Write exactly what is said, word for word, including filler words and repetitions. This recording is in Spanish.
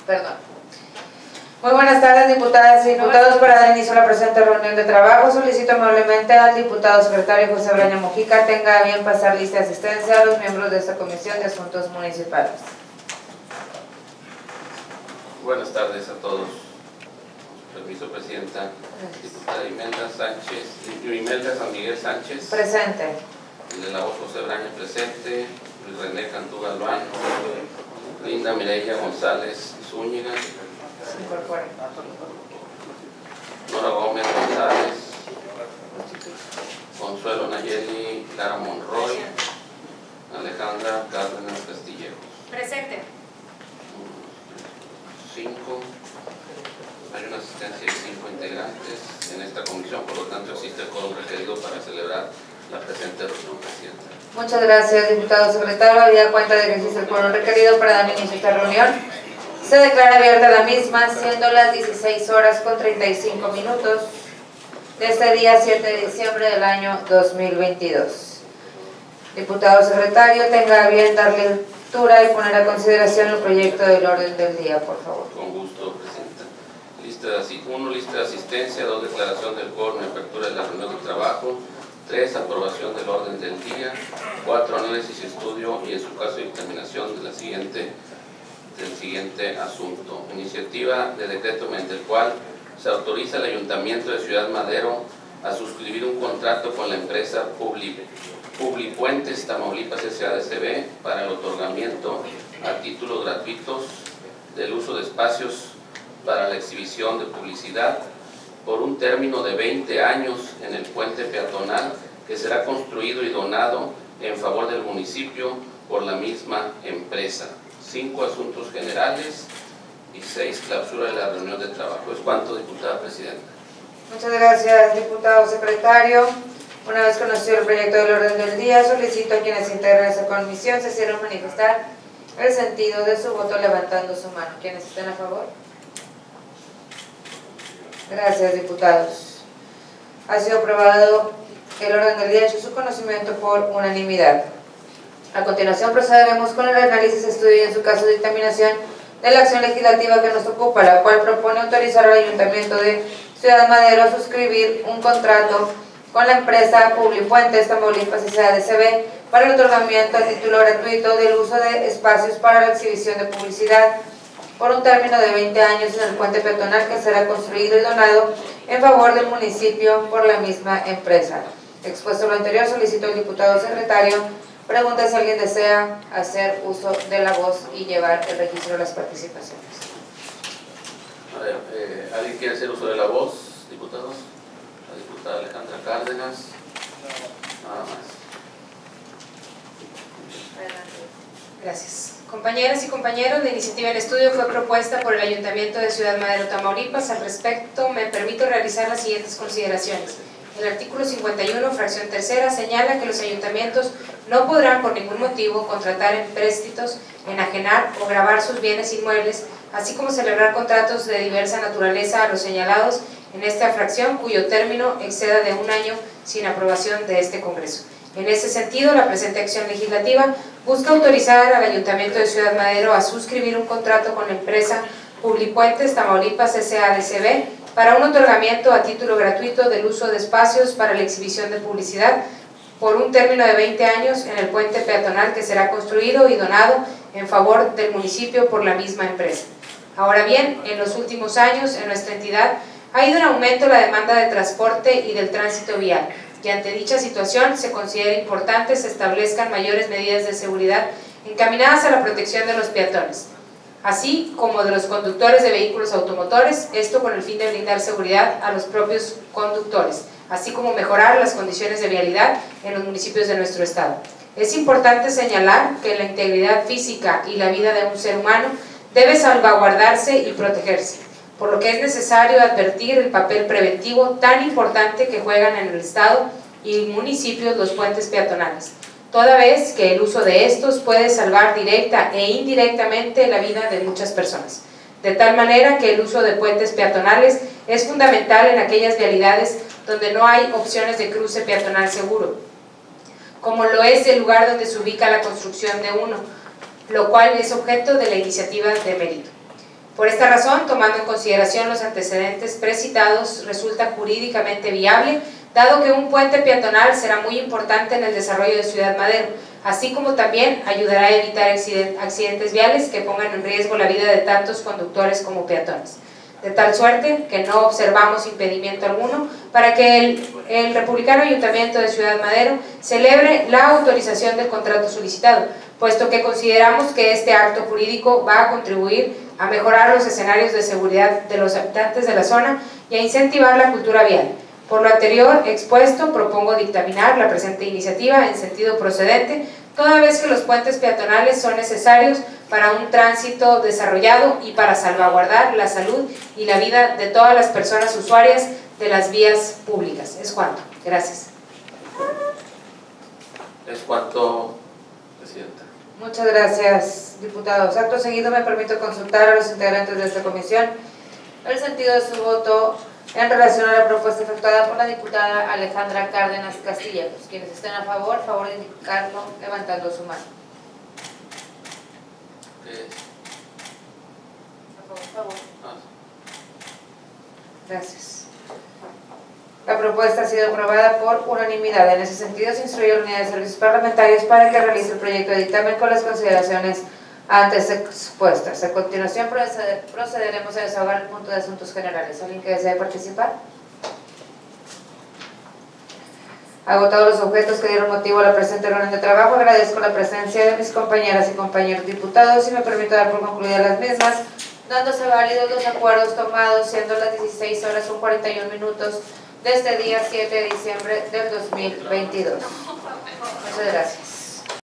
Perdón. Muy buenas tardes, diputadas y diputados. Para dar inicio a la presente reunión de trabajo, solicito amablemente al diputado secretario José Braña Mojica tenga a bien pasar lista de asistencia a los miembros de esta Comisión de Asuntos Municipales. Buenas tardes a todos. Permiso, Presidenta. Gracias. Diputada Imelda Sánchez, Imelda San Miguel Sánchez. Presente. El de la voz José Braña presente. Luis René Cantú Galván. Linda Mireya González Zúñiga. Se incorpora. Nora Gómez González. Consuelo Nayeli Lara Monroy. Alejandra Cárdenas Castillejos. Presente. Cinco. Hay una asistencia de cinco integrantes en esta comisión, por lo tanto existe el quórum requerido para celebrar la presente reunión, Presidenta. Muchas gracias, diputado secretario. Habida cuenta de que existe el quórum requerido para dar inicio a esta reunión, se declara abierta la misma, siendo las dieciséis horas con treinta y cinco minutos de este día siete de diciembre del año dos mil veintidós. Diputado secretario, tenga a bien darle lectura y poner a consideración el proyecto del orden del día, por favor. Con gusto, Presidenta. Lista de, uno, lista de asistencia. Dos, declaración del quórum y apertura de la reunión de trabajo. Tres, aprobación del orden del día. Cuatro, análisis y estudio y en su caso dictaminación de la siguiente, del siguiente asunto. Iniciativa de decreto mediante el cual se autoriza al Ayuntamiento de Ciudad Madero a suscribir un contrato con la empresa Publi, Publipuentes Tamaulipas S A D C B para el otorgamiento a títulos gratuitos del uso de espacios para la exhibición de publicidad por un término de veinte años en el puente peatonal que será construido y donado en favor del municipio por la misma empresa. Cinco asuntos generales y seis clausura de la reunión de trabajo. Es cuanto, diputada presidenta. Muchas gracias, diputado secretario. Una vez conocido el proyecto del orden del día, solicito a quienes integran esa comisión se hicieron manifestar el sentido de su voto levantando su mano. ¿Quiénes estén a favor? Gracias, diputados. Ha sido aprobado el orden del día hecho su conocimiento por unanimidad. A continuación procederemos con el análisis, estudio y en su caso dictaminación de la acción legislativa que nos ocupa, la cual propone autorizar al Ayuntamiento de Ciudad Madero a suscribir un contrato con la empresa Publipuentes Tamaulipas S A D C B para el otorgamiento a título gratuito del uso de espacios para la exhibición de publicidad por un término de veinte años en el puente peatonal que será construido y donado en favor del municipio por la misma empresa. Expuesto lo anterior, solicito al diputado secretario pregunta si alguien desea hacer uso de la voz y llevar el registro de las participaciones. A ver, eh, ¿alguien quiere hacer uso de la voz, diputados? La diputada Alejandra Cárdenas. Nada más. Adelante. Gracias. Compañeras y compañeros, la iniciativa en estudio fue propuesta por el Ayuntamiento de Ciudad Madero, Tamaulipas. Al respecto, me permito realizar las siguientes consideraciones. El artículo cincuenta y uno, fracción tercera, señala que los ayuntamientos no podrán por ningún motivo contratar empréstitos, enajenar o gravar sus bienes inmuebles, así como celebrar contratos de diversa naturaleza a los señalados en esta fracción, cuyo término exceda de un año sin aprobación de este Congreso. En ese sentido, la presente acción legislativa busca autorizar al Ayuntamiento de Ciudad Madero a suscribir un contrato con la empresa Publipuentes Tamaulipas S A D C B para un otorgamiento a título gratuito del uso de espacios para la exhibición de publicidad por un término de veinte años en el puente peatonal que será construido y donado en favor del municipio por la misma empresa. Ahora bien, en los últimos años en nuestra entidad ha ido en aumento la demanda de transporte y del tránsito vial, y ante dicha situación se considera importante se establezcan mayores medidas de seguridad encaminadas a la protección de los peatones, así como de los conductores de vehículos automotores, esto con el fin de brindar seguridad a los propios conductores, así como mejorar las condiciones de vialidad en los municipios de nuestro estado. Es importante señalar que la integridad física y la vida de un ser humano debe salvaguardarse y protegerse, por lo que es necesario advertir el papel preventivo tan importante que juegan en el estado y municipios los puentes peatonales, toda vez que el uso de estos puede salvar directa e indirectamente la vida de muchas personas, de tal manera que el uso de puentes peatonales es fundamental en aquellas vialidades donde no hay opciones de cruce peatonal seguro, como lo es el lugar donde se ubica la construcción de uno, lo cual es objeto de la iniciativa de mérito. Por esta razón, tomando en consideración los antecedentes precitados, resulta jurídicamente viable, dado que un puente peatonal será muy importante en el desarrollo de Ciudad Madero, así como también ayudará a evitar accidentes viales que pongan en riesgo la vida de tantos conductores como peatones. De tal suerte que no observamos impedimento alguno para que el, el Republicano Ayuntamiento de Ciudad Madero celebre la autorización del contrato solicitado, puesto que consideramos que este acto jurídico va a contribuir a mejorar los escenarios de seguridad de los habitantes de la zona y a incentivar la cultura vial. Por lo anterior expuesto, propongo dictaminar la presente iniciativa en sentido procedente, toda vez que los puentes peatonales son necesarios para un tránsito desarrollado y para salvaguardar la salud y la vida de todas las personas usuarias de las vías públicas. Es cuanto. Gracias. Es cuanto, Presidenta. Muchas gracias, diputados. Acto seguido me permito consultar a los integrantes de esta comisión el sentido de su voto en relación a la propuesta efectuada por la diputada Alejandra Cárdenas Castilla. Pues quienes estén a favor, favor de indicarlo levantando su mano. ¿Qué? A favor, favor. Ah. Gracias. La propuesta ha sido aprobada por unanimidad. En ese sentido, se instruye a la Unidad de Servicios Parlamentarios para que realice el proyecto de dictamen con las consideraciones antes expuestas. A continuación, proceder, procederemos a desahogar el punto de asuntos generales. ¿Alguien que desee participar? Agotados los objetos que dieron motivo a la presente reunión de trabajo, agradezco la presencia de mis compañeras y compañeros diputados y me permito dar por concluidas las mismas, dándose válidos los acuerdos tomados, siendo las dieciséis horas con cuarenta y un minutos de este día siete de diciembre del dos mil veintidós. Muchas gracias.